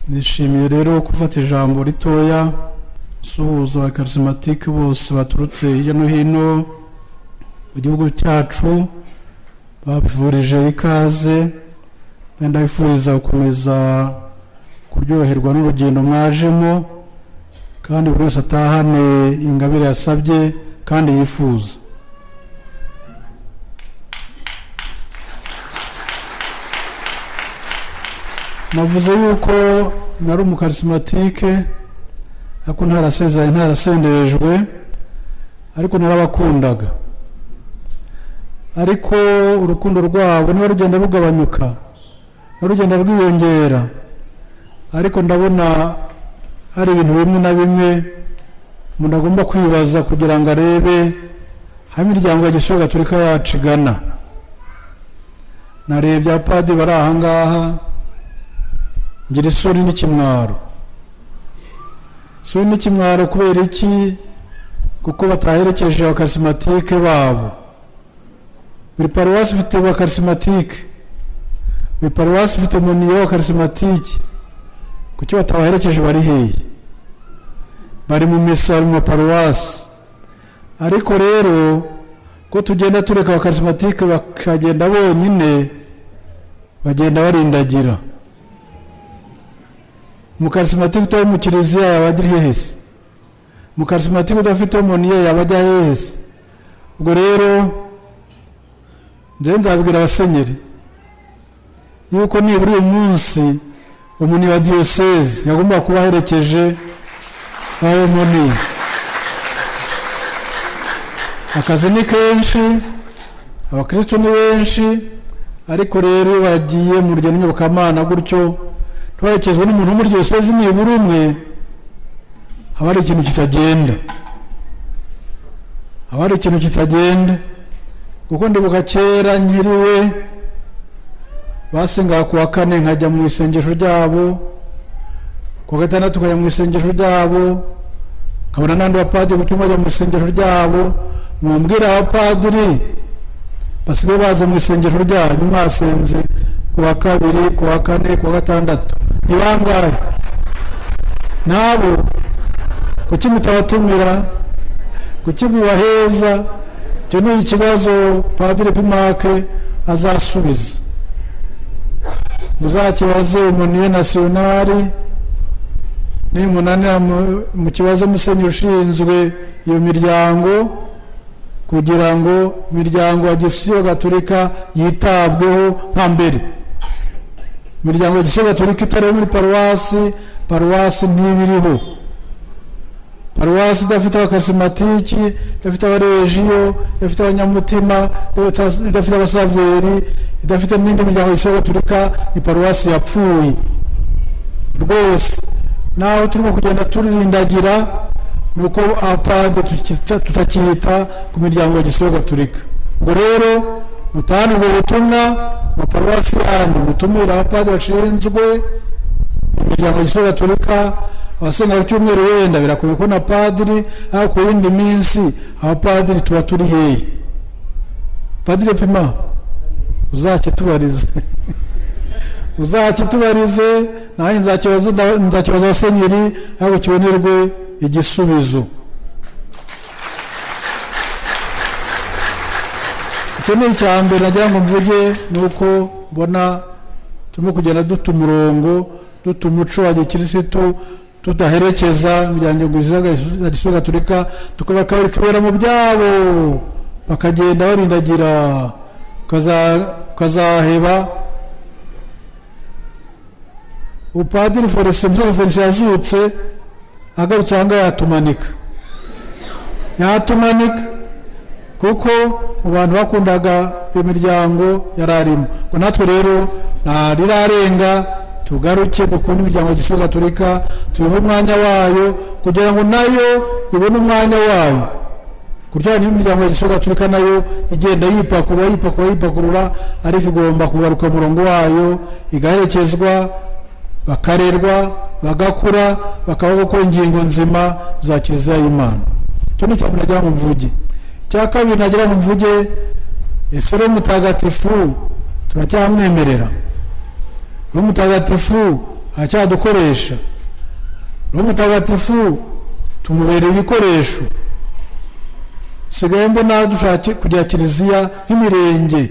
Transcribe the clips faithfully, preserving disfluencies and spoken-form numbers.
nishimiye rero gufata ijambo ritoya suhuza charismatique bose baturutse hirya no hino mu gihugu cyacu, babivurije ikaze, wenda bifuriza gukomeza kuryoherwa n'urugendo mwajemo, kandi buri wese atahane ingabire yasabye kandi yifuza. Navuze yuko nari umukarismatike, ariko ntarasezeranye ntarasenderejwe, ariko narabakundaga, ariko urukundo rwabo niba rugenda rugabanyuka, rugenda rwiyongera, ariko ndabona hari ibintu bimwe na bimwe umuntu agomba kwibaza kugira ngo arebe aho imiryango ya Gisiyo Gatolika yacu igana. Narebye abapadiri bari aha ngaha, ngira isuri n'ikimwaro. Isuri n'ikimwaro kubera iki? Kuko bataherekeje abakarismatike babo. Buri paruwasi ifite abakarismatike, buri paruwasi ifite umuntu w'abakarismatike. Kuki batabaherekeje? Bari hehe? Bari mu misa mu paruwasi. Ariko rero ko tugenda tureka abakarismatike bakagenda bonyine, bagenda barindagira. Umukarismatike utari mu kiliziya yabagira hehese? Umukarismatike udafite umuntu yabajya hehese? Ubwo rero nje nzabwira abasenyeri yuko niburi uyu munsi umuntu wa diyoseze yagomba kuba aherekeje aho muni. Akazi ni kenshi, abakristo ni benshi, ariko rero bagiye mu rugendo nyobokamana gutyo twaherekezwa n'umuntu wo muri diyoseze nibura umwe, haba hari ikintu kitagenda, haba hari ikintu kitagenda. Kuko ndibuka kera nkiriwe basenga ku wa kane nkajya mu isengesho ryabo, ku wa gatandatu nkajya mu isengesho ryabo, nkabona n'andi bapadiri ku cyumba bajya mu isengesho ryabo. Mumbwira abapadiri basigaye baza mu isengesho ryabo mwasenze ku wa kabiri, ku wa kane, ku wa gatandatu, ni bangahe? Nabo kuki mutabatumira? Kuki mubaheza? Icyo ni ikibazo Padiri Pimake azasubiza. Muzakibaze umuniye nasiyonari, ni munanira mu kibazo musenyeri ushinzwe iyo miryango, kugira ngo imiryango ya Gisiyo Gatolika yitabweho nka mbere. Imiryango ya Gisiyo Gatolika itari muri paruwasi, paruwasi ntibiriho. Paruwasi idafite abakarismatiki, idafite abarejiyo, idafite abanyamutima, idafite abasaveri, idafite n'indi miryango ya Gisiyo Gatolika, ni paruwasi yapfuye rwose. Naho turimo kugenda turirindagira nuko abapadiri tutakita ku miryango ya Gisiyo Gatolika. Ubwo rero mutahane ubwo butumwa mu paruwasi yanyu, mutumira abapadiri bashinzwe imiryango ya Gisiyo Gatolika. Abasenga ku cyumweru wenda birakomeye ko na padiri, ariko ku yindi minsi abapadiri tuba turi hehe? Padiri Pima uzakitubarize uzakitubarize, nawe nzakibaza nzakibaza abasenyeri, ariko kibonerwe igisubizo. Icyo ni icya mbere nagira ngo mvuge, nuko mbona turimo kugenda duta umurongo, duta umuco wa gikirisitu, tudaherekeza imiryango ya Gisiyo Gatolika, tukabakabera mu byabo, bakagenda barindagira, ukazaheba. Upadiri Forese Mzee Forese yazutse, agarutse aha ngaha yatumanika, yatumanika kuko mu bantu bakundaga iyo miryango yararimo. Ngo natwe rero ntarirarenga, tugaruke dukunda imiryango ya Gisiyo Gatolika, tuyihe umwanya wayo kugira ngo nayo ibone umwanya wayo. Kurya niyo imiryango ya Gisiyo Gatolika nayo igenda yipakurura yipakurura yipakurura, ariko igomba kugaruka mu murongo wayo, igaherekezwa, bakarerwa, bagakura, bakabaho gukora ingingo nzima za Kiliziya y'Imana. Icyo ni icyambere nagira ngo mvuge. Icya kabiri nagira ngo mvuge, ese Roho Mutagatifu turacyamwemerera? Roho Mutagatifu aracyadukoresha. Roho Mutagatifu tumubera ibikoresho. Sigaye mbona dushaka kujya kiliziya nk'imirenge,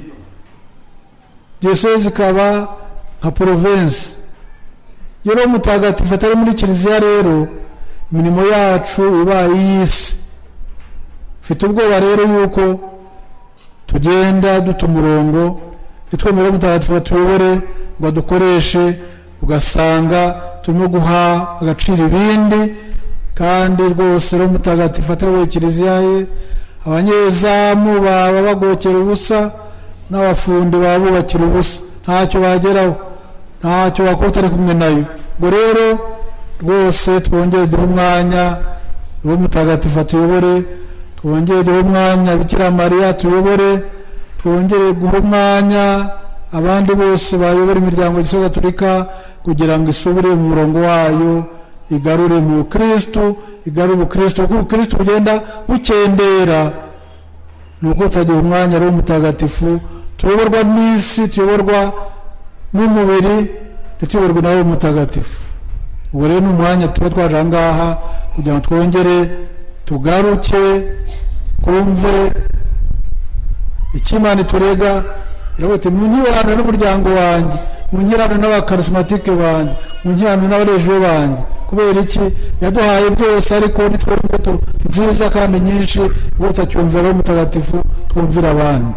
diyoseze ikaba nka province. Iyo Roho Mutagatifu atari muri kiliziya rero imirimo yacu ibaye y'isi. Mfite ubwoba rero yuko tugenda duta umurongo, nitwemera Roho Mutagatifu atuyobore ngo adukoreshe, ugasanga turimo guha agaciro ibindi, kandi rwose Roho Mutagatifu atayoboye kiliziya ye abanyezamu baba bagokera ubusa n'abafundi baba bubakira ubusa, ntacyo bageraho, ntacyo bakora utari kumwe nayo. Ngo rero rwose twongere duhe umwanya Roho Mutagatifu atuyobore, twongere duhe umwanya Bikira Mariya atuyobore, twongere guha umwanya abandi bose bayobora imiryango ya Gisiyo Gatolika kugira ngo isubire mu murongo wayo, igarure mu Kristo, igarure mu Kristo. Kuko Kristo bugenda bukendera, nuko tagiye umwanya Roho Mutagatifu tuyoborwa n'isi, tuyoborwa n'umubiri, tuyoborwa na Roho Mutagatifu. Ubwo rero n'umwanya tuba twaje ngaha kugira ngo twongere tugaruke kumve ikimana turega. Irabote munyirane n'umuryango wanjye, munyirane n'abakarismatike banjye, munyirane n'abarejo banjye. Kubera iki? Yaduhaye byose, ariko nitwe imbuto nziza kandi nyinshi, ubwo tacyumvira Roho Mutagatifu twumvira abandi.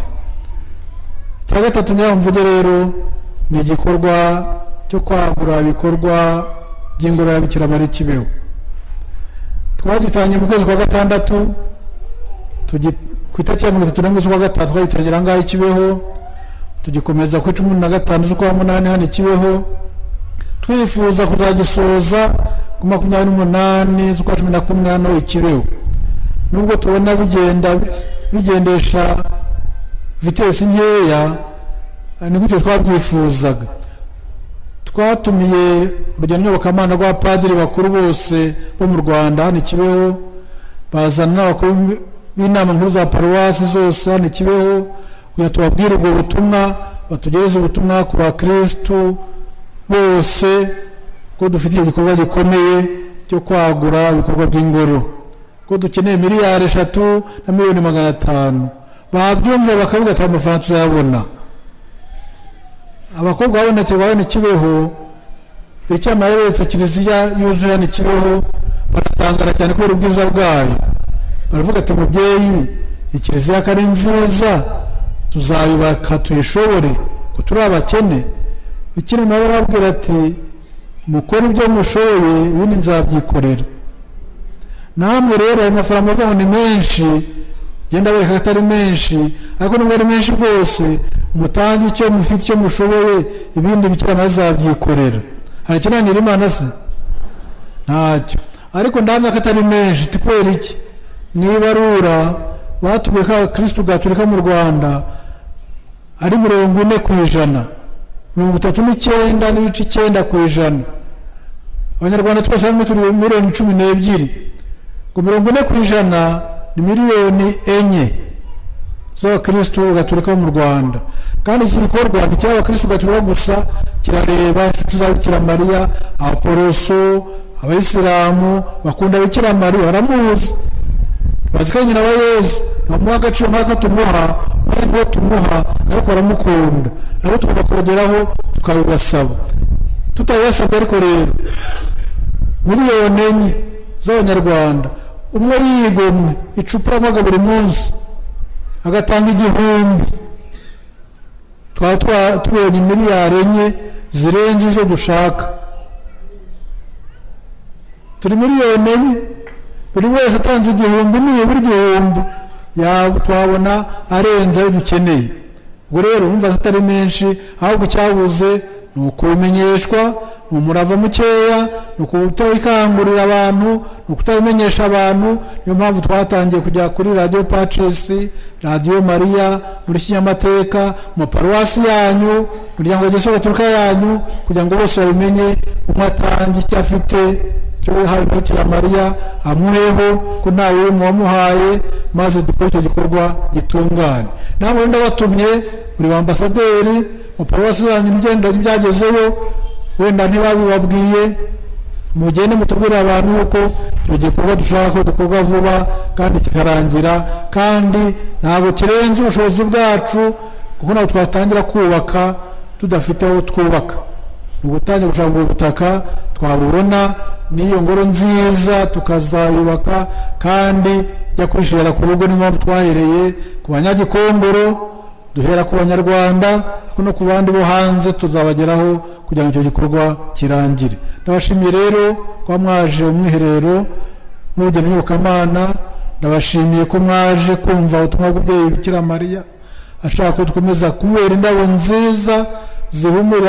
Cya gatatu nyamvuge rero ni igikorwa cyo kwagura ibikorwa by'ingoro ya Bikira Mariya Kibeho. Twagitangiye mu kwezi kwa gatandatu, ku itariki ya mirongo itatu n'imwe z'ukwa gatatu twagitangira ngaho Kibeho, tugikomeza ku cumi na gatanu z'ukwa munani hano Kibeho, twifuza kuzagisoza ku makumyabiri n'umunani z'ukwa cumi na kumwe hano Kibeho. Nubwo tubona bigenda bigendesha vitesi nkeya, ni gutyo twabyifuzaga. Twatumiye urugendo nyobokamana rwa padiri bakuru bose bo mu Rwanda hano Kibeho, bazana n'abakuru b'inama nkuru za paruwasi zose hano Kibeho, kugira tubabwire ubwo butumwa, batugereze ubutumwa ku bakristu bose ko dufite igikorwa gikomeye cyo kwagura ibikorwa by'ingoro, ko dukeneye miliyari eshatu na miliyoni magana atanu. Babyumva bakavuga ati amafaranga tuzayabona. Abakobwa babonekera hano Kibeho, Bikira Mariya yeretse kiliziya yuzuye hano Kibeho, baratangara cyane kubera ubwiza bwayo. Baravuga ati mubyeyi, ikiliziya kari nziza, tuzayubaka tuyishobore, ko turi abakene. Bikira Mariya arababwira ati mukora ibyo mushoboye, ibindi nzabyikorera. Namwe rero ayo mafaranga muvuga ngo ni menshi, genda bereka atari menshi, ariko nubwo ari menshi bwose mutange icyo mufite, icyo mushoboye, ibindi Bikira Mariya azabyikorera. Hari ikinanira Imana se? Ntacyo. Ariko ndamya ko atari menshi. Tukwera iki? Nibarura batuye ka Kristo Gatolika mu Rwanda ari mirongo ine ku ijana, mirongo itatu n'icyenda n'ibice icyenda ku ijana. Abanyarwanda twese hamwe turi miliyoni cumi n'ebyiri. Ngo mirongo ine ku ijana ni miliyoni enye z'abakristo Gatolika mu Rwanda. Kandi iki gikorwa ni cy'abakristo Gatolika gusa, kirareba inshuti za Bikira Mariya, Aporoso, Abayisilamu bakunda Bikira Mariya, baramuzi, bazikanye na Yesu, bamuha agaciro nk'ako tumuha, n'ubwo tumuha, ariko baramukunda. Nabo tugomba kubageraho tukabibasaba. Tutabibasabye ariko rero miliyoni enye z'Abanyarwanda, umwe yigomwe icupa amaga buri munsi agatanga igihumbi, twaba tubonye miliyari enye zirenze izo dushaka. Turi miliyoni enye, buri wese atanze igihumbi, nibura igihumbi twabona arenze ayo dukeneye. Ubwo rero umva atari menshi, ahubwo icyabuze ni ukubimenyeshwa, ni umurava mukeya, ni ukutabikangurira abantu, ni ukutabimenyesha abantu. Niyo mpamvu twatangiye kujya kuri Radio Pacis, Radio Maria, muri Kinyamateka, mu paruwasi yanyu, umuryango wa Gisiyo Gatolika yanyu, kugira ngo bose babimenye, umwe atange icyo afite, cyo yahawe na Bikira Mariya amuheho, ko ntawe muwamuhaye, maze dukore icyo gikorwa gitungane. Namwe ndabatumye muri ambasaderi mu paruwasi yanyu, mugenda byagezeyo, wenda ntibabibabwiye mugende mutubwire abantu yuko icyo gikorwa dushaka ko dukorwa vuba kandi kikarangira kandi ntabwo kirenze ubushobozi bwacu kuko ntabwo twatangira kubaka tudafite aho twubaka ni ugutangira gushaka ubutaka twabubona n'iyo ngoro nziza tukazayubaka kandi jya kwishera ku rugo niyo mpamvu twahereye ku banyagikongoro duhera ku banyarwanda no ku bandi bo hanze tuzabageraho kugira ngo icyo gikorwa kirangire. Ndabashimiye rero kwa mwaje umwiherero n'ubugeni nyobokamana, ndabashimiye ko mwaje kumva ubutumwa bw'umubyeyi Bikira Mariya ashaka ko dukomeza kumubera indabo nziza zihumura